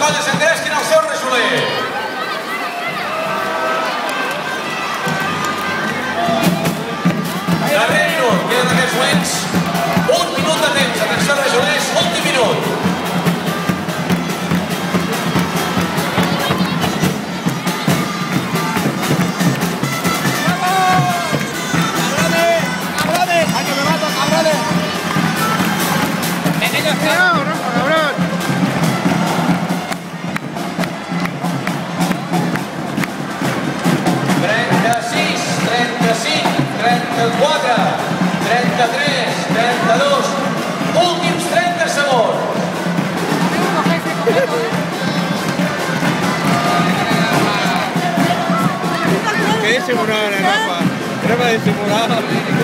colles engresquin el seu rajoler. Darrer minut, queden aquests moments 1 minut de temps. Atenció, rajolers, últim minut. Simular, Rafa. Crema de simular.